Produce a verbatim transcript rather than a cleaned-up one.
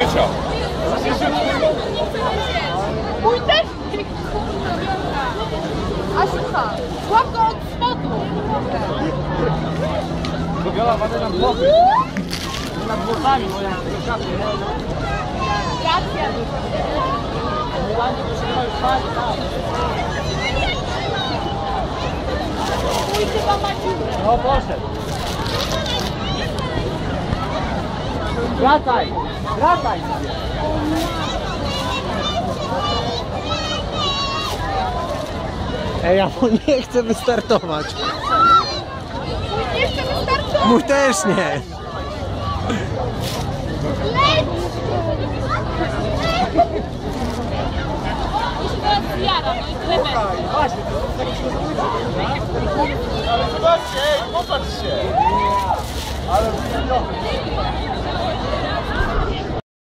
Mój też! Asiucha, złap go od spodu! Wiola, wadę nam głowy. Nad głowami, bo ja szafie. Racja! Mój chyba ma dziurę. No poszedł. Wracaj! Wracaj! Ej, ja mu nie chcę wystartować. Mój nie chce wystarczyć! Mój też nie. Leć! Jeśli teraz zjara, no i tyle będzie. Właśnie, to jest taki... Ale zobaczcie, popatrz się! Ale